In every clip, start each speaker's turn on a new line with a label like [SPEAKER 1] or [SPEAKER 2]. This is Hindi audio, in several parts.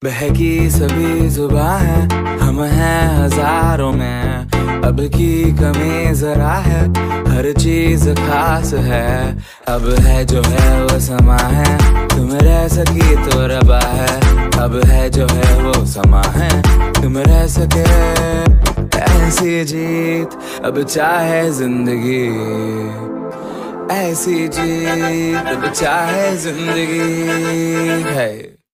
[SPEAKER 1] बहकी सभी जुबां है, हम हैं हजारों में। अब की कमी जरा है, हर चीज खास है। अब है जो है वो समा है, तुम रह सकी तो रबा है। अब है जो है वो समा है, तुम रह सके ऐसी जीत। अब चाहे जिंदगी ऐसी जीत, अब चाहे जिंदगी है।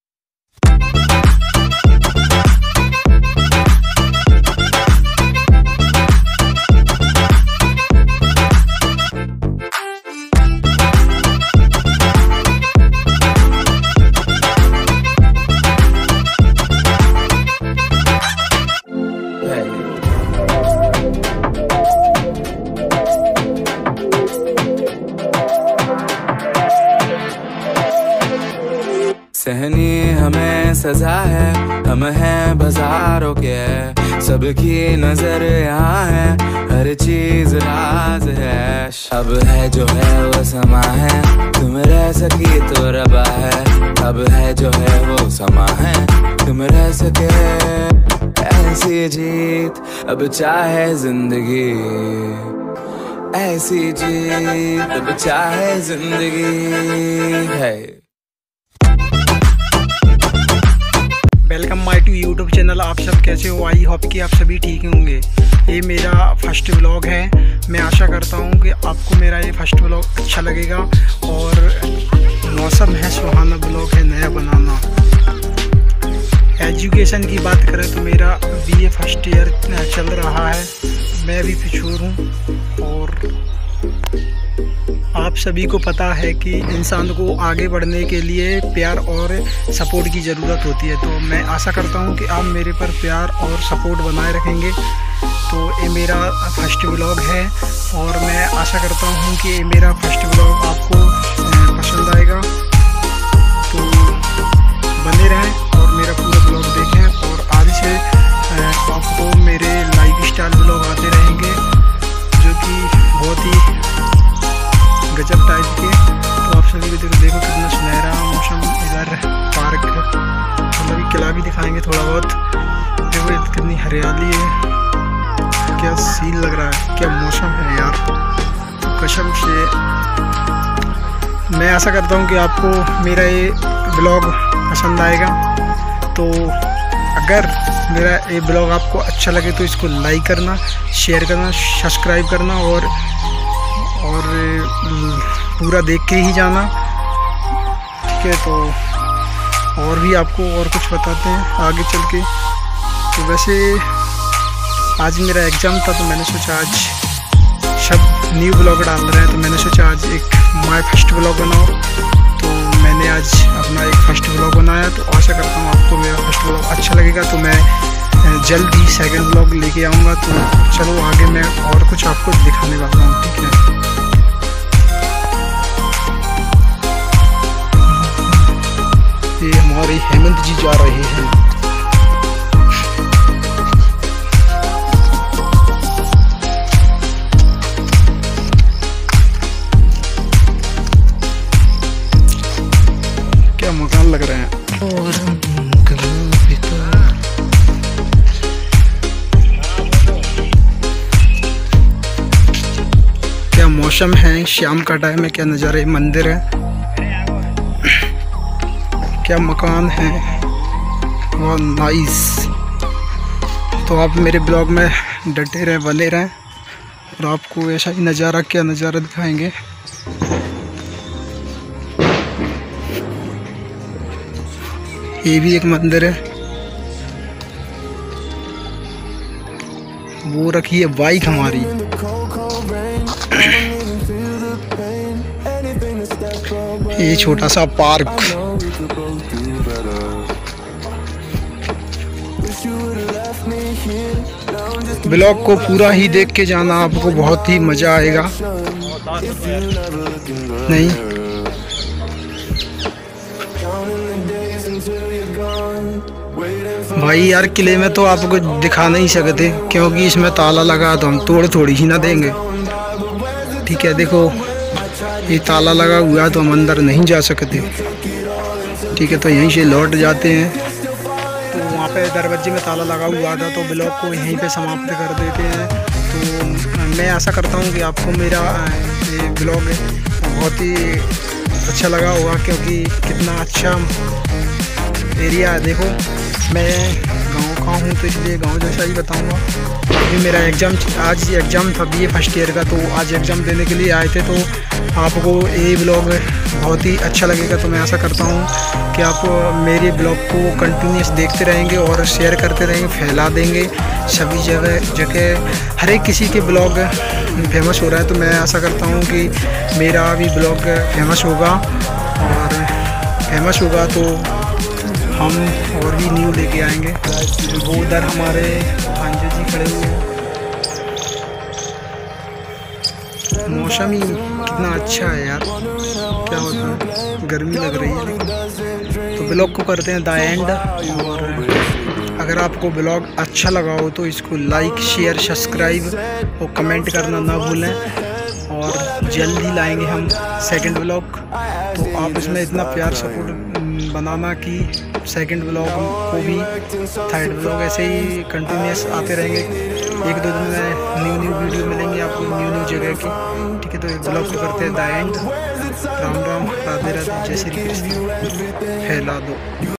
[SPEAKER 1] सहनी हमें सजा है, हम हैं बाजारों के। सबकी नजर यहाँ है, हर चीज राज है। अब है जो है वो समा है, तुम रह सकी तो रबा है। अब है जो है वो समा है, तुम रह सके ऐसी जीत। अब चाहे जिंदगी ऐसी जीत, अब चाहे जिंदगी है।
[SPEAKER 2] Welcome my to YouTube channel. आप सब कैसे हो? आई होप कि आप सभी ठीक होंगे। ये मेरा फर्स्ट व्लॉग है। मैं आशा करता हूँ कि आपको मेरा ये फर्स्ट व्लॉग अच्छा लगेगा। और मौसम है सुहाना, व्लॉग है नया बनाना। एजुकेशन की बात करें तो मेरा बीए फर्स्ट ईयर चल रहा है। मैं भी पिछूर हूँ और आप सभी को पता है कि इंसान को आगे बढ़ने के लिए प्यार और सपोर्ट की ज़रूरत होती है। तो मैं आशा करता हूं कि आप मेरे पर प्यार और सपोर्ट बनाए रखेंगे। तो ये मेरा फर्स्ट व्लॉग है और मैं आशा करता हूं कि ये मेरा फर्स्ट व्लॉग आपको पसंद आएगा। तो बने रहें और मेरा पूरा व्लॉग देखें। और आगे से आपको मेरे लाइफ स्टाइल व्लॉग आते रहेंगे जो कि बहुत ही गजब टाइप के। तो आप सभी को देखो कितना सुनहरा मौसम। इधर पार्क मतलब भी किला भी दिखाएंगे थोड़ा बहुत। देखो कितनी हरियाली है, क्या सीन लग रहा है, क्या मौसम है यार। तो कसम से मैं आशा करता हूँ कि आपको मेरा ये ब्लॉग पसंद आएगा। तो अगर मेरा ये ब्लॉग आपको अच्छा लगे तो इसको लाइक करना, शेयर करना, सब्सक्राइब करना और पूरा देख के ही जाना। ठीक है, तो और भी आपको और कुछ बताते हैं आगे चल के। तो वैसे आज मेरा एग्ज़ाम था तो मैंने सोचा आज सब न्यू ब्लॉग डाल रहे हैं तो मैंने सोचा आज एक माय फर्स्ट ब्लॉग बनाओ। तो मैंने आज अपना एक फर्स्ट ब्लॉग बनाया। तो आशा करता हूँ आपको मेरा फर्स्ट ब्लॉग अच्छा लगेगा। तो मैं जल्द ही सेकंड ब्लॉग लेके आऊँगा। तो चलो आगे मैं और कुछ आपको दिखाने वाला हूँ। ठीक है, ये हमारे हेमंत जी जा रहे हैं। क्या मकान लग रहे हैं। क्या मौसम है, शाम का टाइम है, क्या नज़ारे, मंदिर है, क्या मकान है, वो नाइस। तो आप मेरे ब्लॉग में डटे रहें, बने रहें और आपको ऐसा ही नज़ारा, क्या नज़ारा दिखाएंगे। ये भी एक मंदिर है। वो रखी है बाइक हमारी। ये छोटा सा पार्क। ब्लॉग को पूरा ही देख के जाना, आपको बहुत ही मज़ा आएगा। नहीं भाई यार, किले में तो आपको दिखा नहीं सकते क्योंकि इसमें ताला लगा तो हम तोड़ थोड़ी ही ना देंगे। ठीक है, देखो ये ताला लगा हुआ है तो हम अंदर नहीं जा सकते। ठीक है, तो यहीं से लौट जाते हैं। वहाँ पे दरवाजे में ताला लगा हुआ था, तो ब्लॉग को यहीं पे समाप्त कर देते हैं। तो मैं आशा करता हूँ कि आपको मेरा ये ब्लॉग बहुत ही अच्छा लगा होगा, क्योंकि कितना अच्छा एरिया है। देखो मैं गांव का हूँ तो इसलिए गांव जैसा ही बताऊँगा। अभी मेरा आज एग्ज़ाम था BA फर्स्ट ईयर का, तो आज एग्ज़ाम देने के लिए आए थे। तो आपको ये ब्लॉग बहुत ही अच्छा लगेगा, तो मैं आशा करता हूँ कि आप मेरे ब्लॉग को कंटिन्यूस देखते रहेंगे और शेयर करते रहेंगे, फैला देंगे सभी जगह हर एक किसी के ब्लॉग फेमस हो रहा है। तो मैं आशा करता हूँ कि मेरा भी ब्लॉग फेमस होगा, और फेमस होगा तो हम और भी न्यू लेके आएंगे। वो उधर हमारे भांजे जी खड़े हुए हैं। मौसम ही कितना अच्छा है यार, क्या होता है, गर्मी लग रही है लेकिन। तो ब्लॉग को करते हैं द एंड, और अगर आपको ब्लॉग अच्छा लगा हो तो इसको लाइक, शेयर, सब्सक्राइब और कमेंट करना ना भूलें। और जल्द ही लाएंगे हम सेकंड ब्लॉग, तो आप इसमें इतना प्यार सपोर्ट बनाना कि सेकंड ब्लॉग को भी, थर्ड ब्लॉग ऐसे ही कंटिन्यूस आते रहेंगे। 1-2 दिन में न्यू वीडियो मिलेंगे आपको न्यू जगह की। ठीक है, तो एक ब्लॉग को करते हैं द एंड। राम राम, राधे राधे, जय श्री कृष्ण, फैला दो।